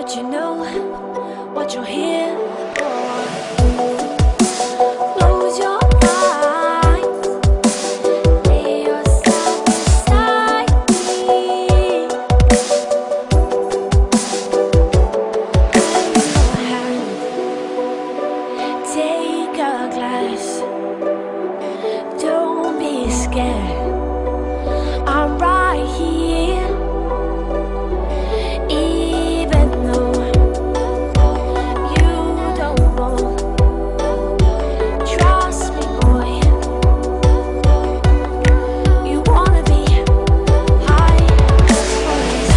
but you know what you're here for. Close your eyes, lay yourself beside me. Put your hand, take a glass. Don't be scared, I'm right here. Even though you don't know, trust me, boy. You wanna be high always.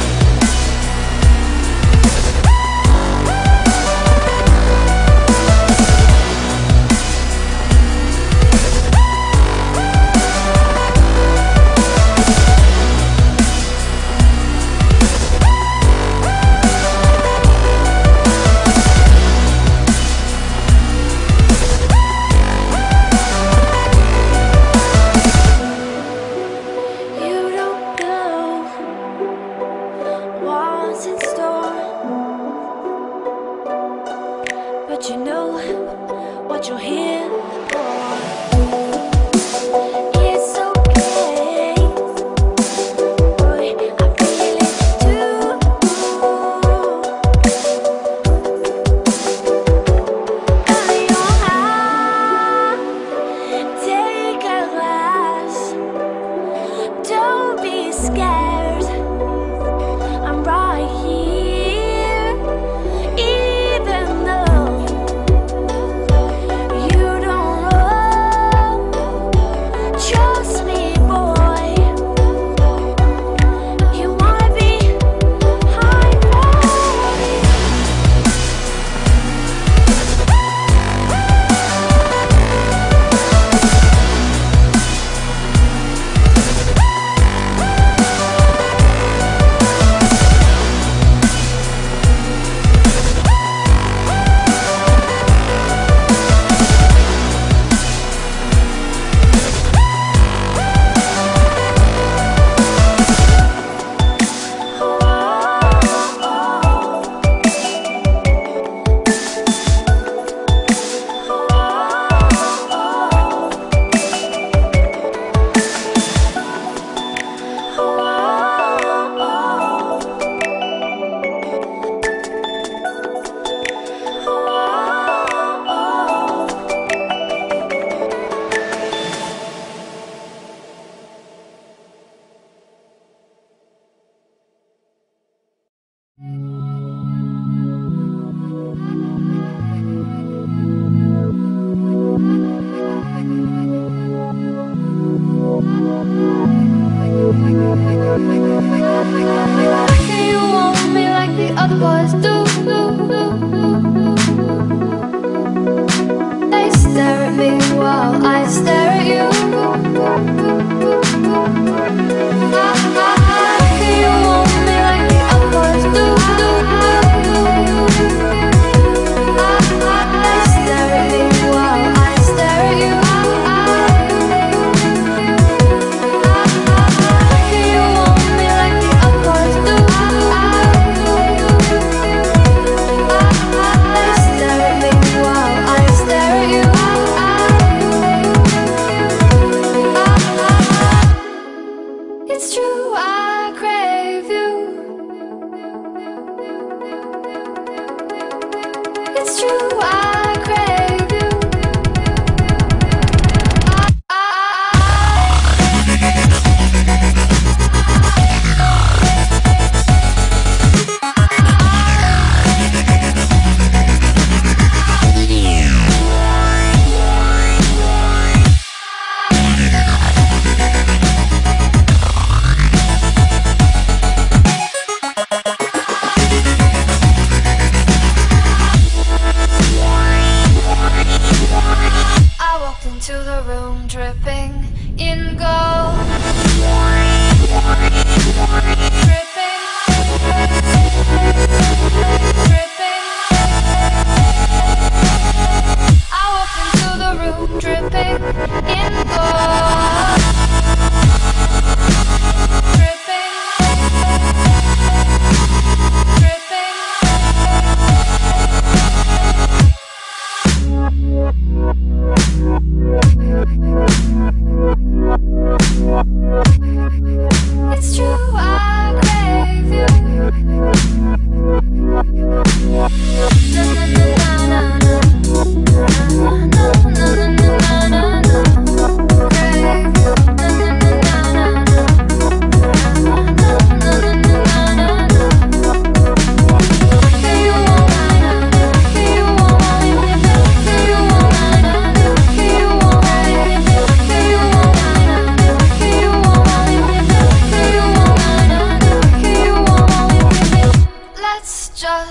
You don't know what's in store, but you know what you're here for. It's okay, boy, I feel it too. Cut your hand, take a glass. Don't be scared, I'm right here. Even though you don't know, trust me, boy. You wanna be high always. Can you want me like the other boys do? They stare at me while I stare at you. Can you want me like the other boys do? They stare at me while I stare at you. Can you want me like the other boys do? They stare at me while I stare at you.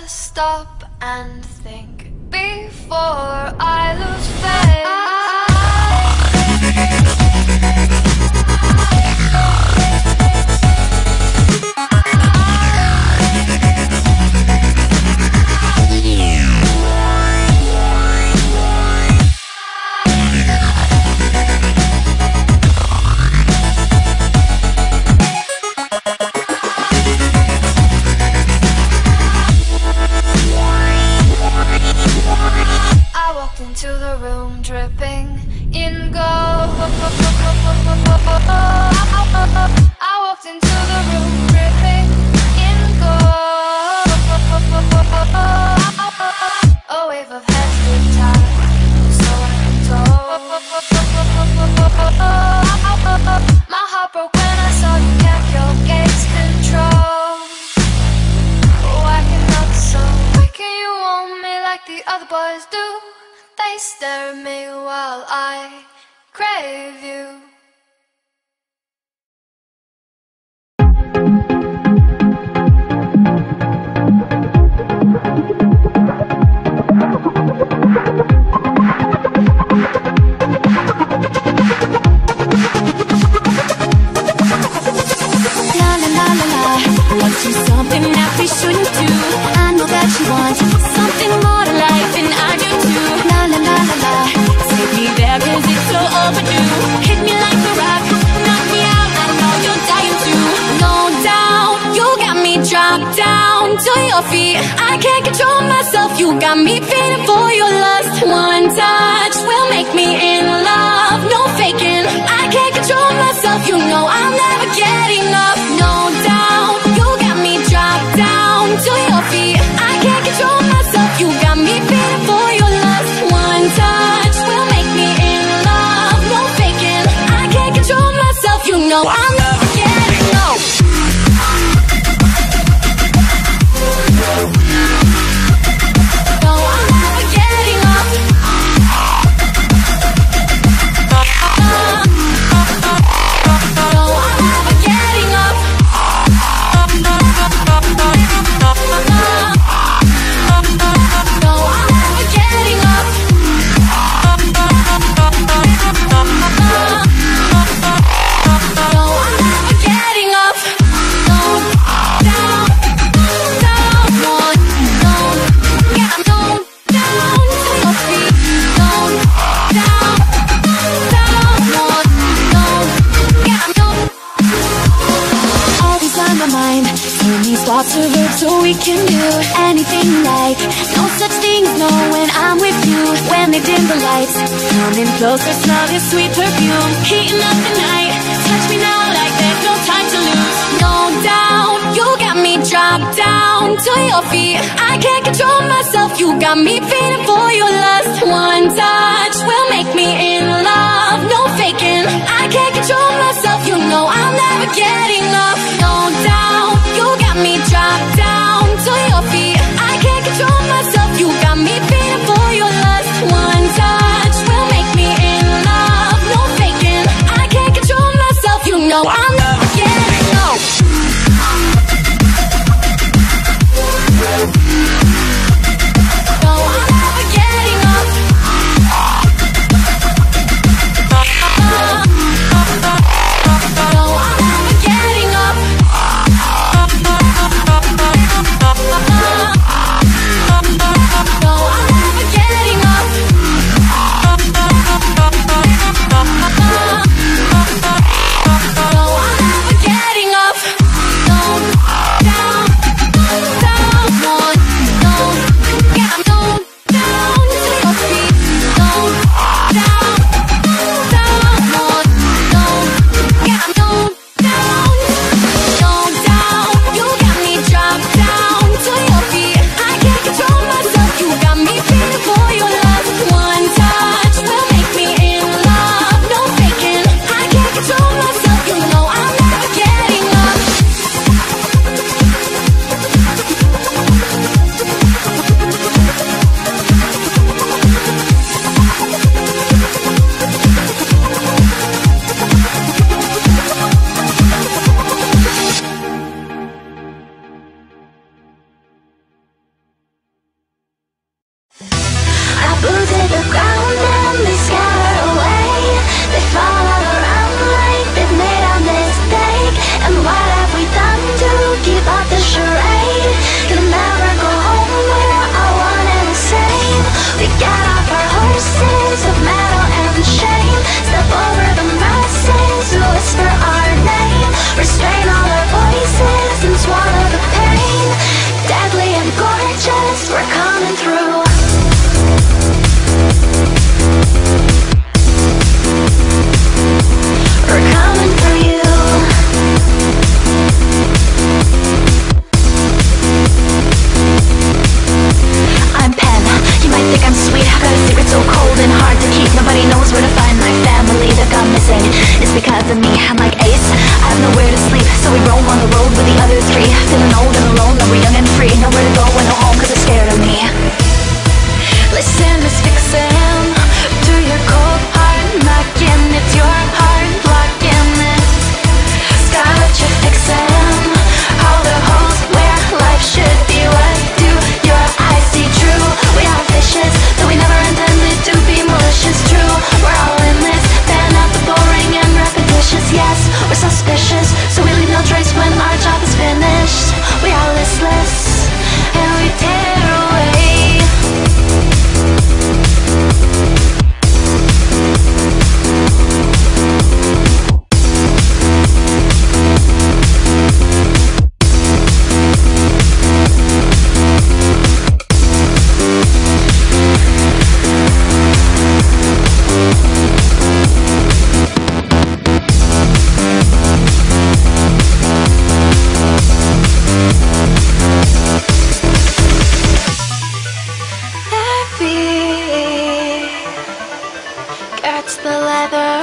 stop and think before I lose faith. Into the room dripping in gold. I walked into the room dripping in gold. A wave of heads with time, so I can told. My heart broke when I saw you kept your gaze control. Why cannot so? Why can you want me like the other boys do? They stare at me while I crave you. La la la la la, want you something that we shouldn't do. I know that you want something more to life than I do too. La la la la la, take me there 'cause it's so overdue. Hit me like a rock, knock me out, I know you're dying to. No doubt, you got me dropped down to your feet. I can't control myself, you got me feeling for your lust. One touch will make me in love, no faking. I can't control myself, you know I'll never get enough. No doubt, you got me dropped down to your feet. I can't control myself, you got me feeling for your lust. One touch will make me in love, no faking. I can't control myself, you know I'll never get enough. No, I'll never get enough. Thoughts of it so we can do anything you like. No such thing as no when I'm with you. When they dim the lights, coming closer, smell this sweet perfume. Heating up the night, touch me now like there's no time to lose. No doubt, you got me dropped down to your feet. I can't control myself, you got me feeling for your lust. One touch will make me in love, no faking. I can't control myself, you know I'll never get enough. No doubt, you got me dropped down to your feet. I can't control myself, you got me feeling for your lust. One touch will make me in love, no faking. I can't control myself, you know I'll never get enough. No, I'll never think I'm sweet? Got a secret so cold and hard to keep. Nobody knows where to find my family. They're gone missing. It's because of me. I'm like Ace, I have nowhere to sleep, so we roam on the road with the other three. Feeling old and alone, though we're young and free. Nowhere to go and no home, cause they're scared of me. Listen, Miss Vixen, to your cold heart knocking. It's your heart blocking it. Scarlet, you're fixing all the holes where life should be. What do your eyes see true? We are vicious, though we never intended to be malicious. True, we're all in this, fan out the boring and repetitious. Yes, we're suspicious, so we leave no trace when our job is finished. We are listless, and we tear away. Gets the leather,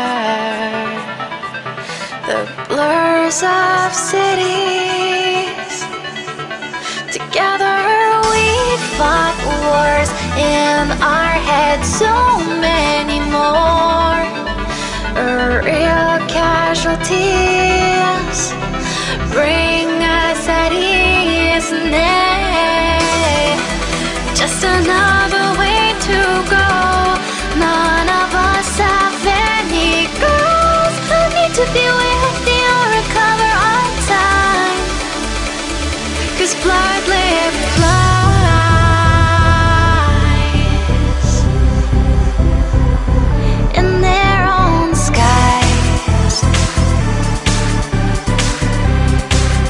the blurs of cities. Together we fought wars in our heads, so many more. Real casualties bring us at ease. Nay, just another way to go. None of us have any goals. I need to be with you or recover on time, 'cause blood-lived flies in their own skies.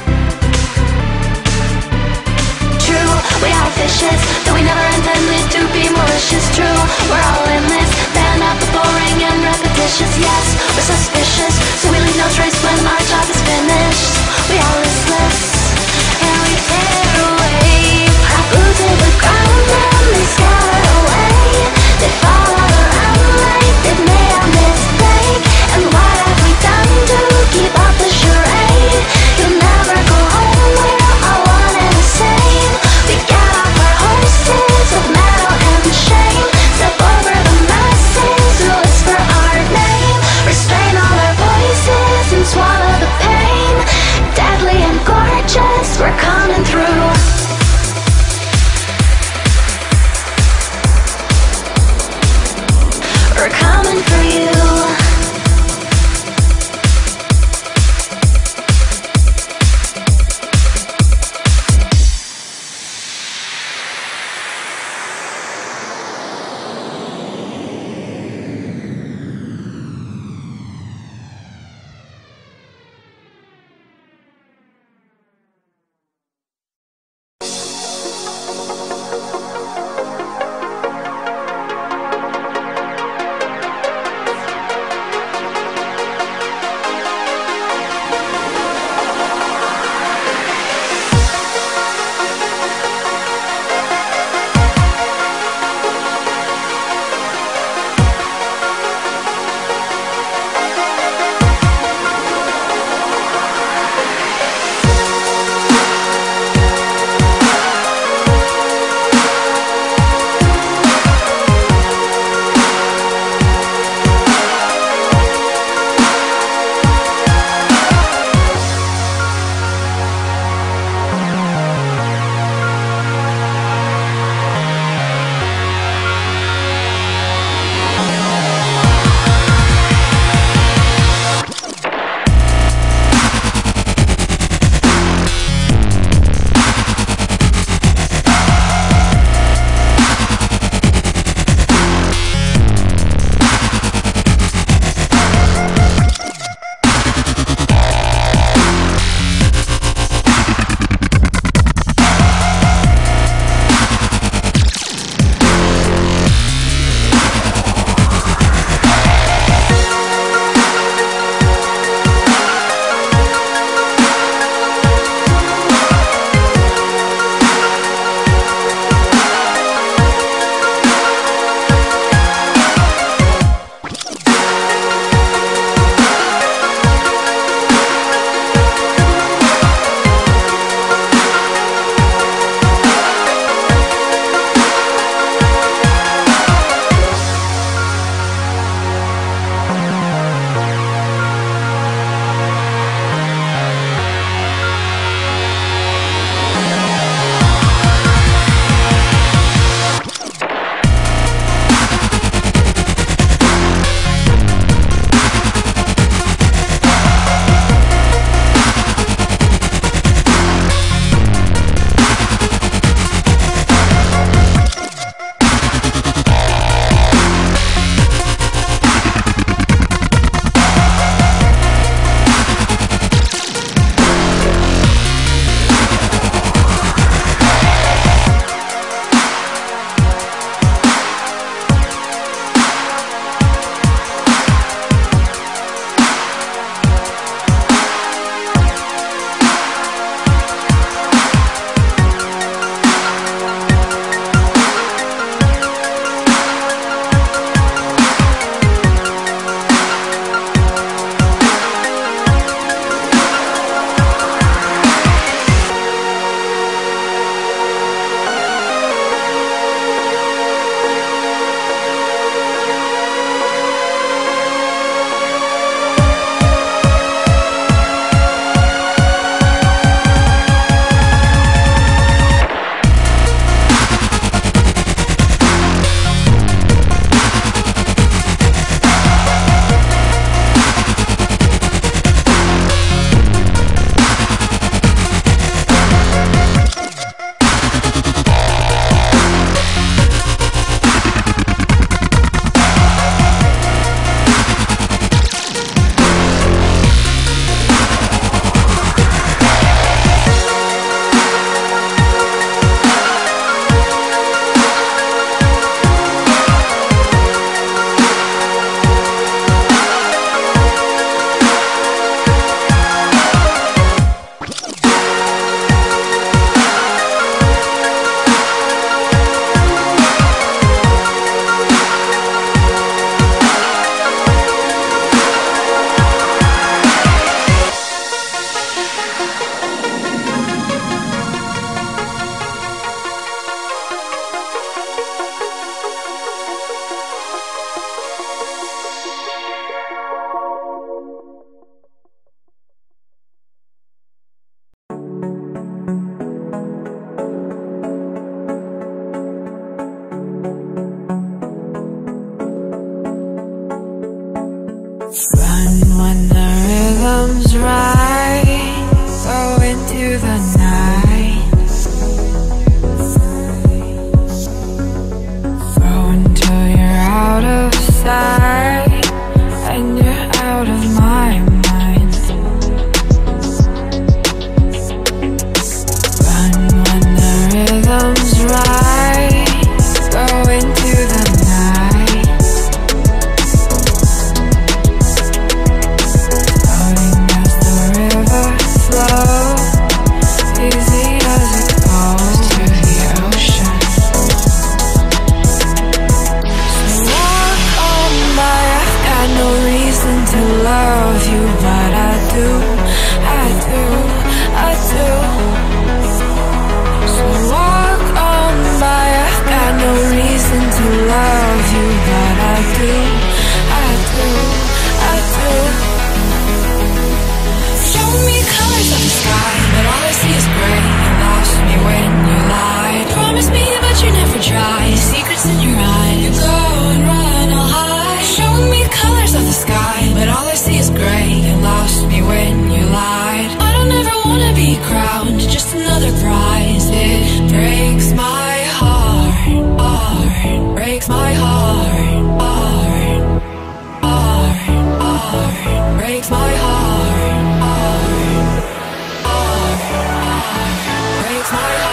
secrets in your eyes. You go and run all high, showing me colors of the sky, but all I see is gray. You lost me when you lied. I don't ever wanna be crowned, just another prize. It breaks my heart, heart, breaks my heart, heart, heart, heart, breaks my heart, heart, heart, heart, breaks my heart.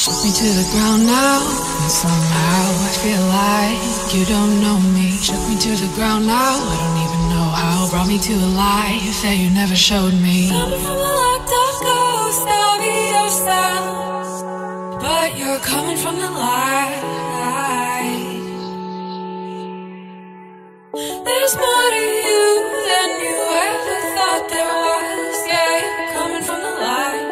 Me to the ground now, and somehow I feel like you don't know me. Shook me to the ground now, I don't even know how. Brought me to a life that you never showed me. Coming from the locked up ghost of yourself, but you're coming from the light. There's more to you than you ever thought there was. Yeah, you're coming from the light.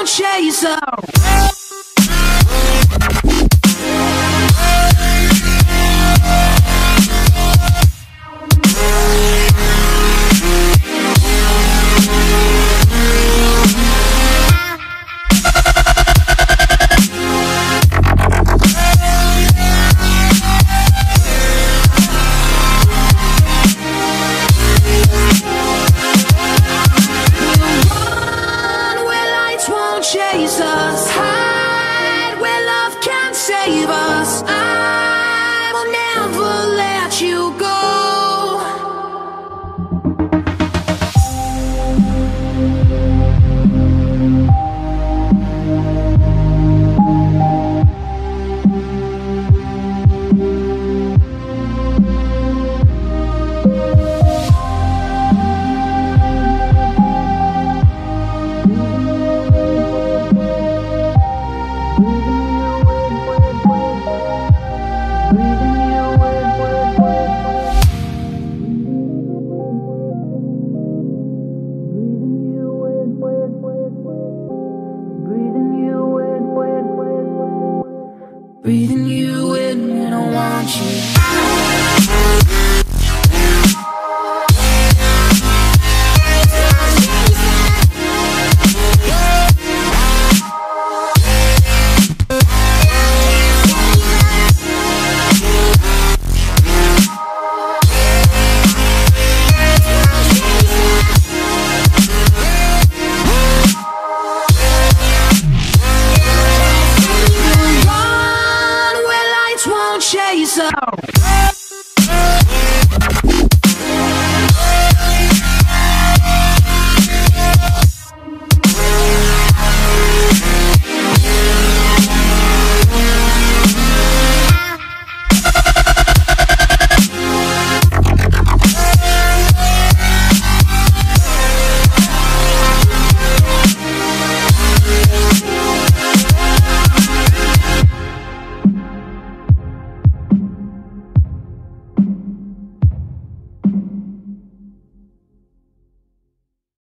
chase her. Chase us, hide where love can't save us. I will never let you go. Breathing you in when I want you. Chase her.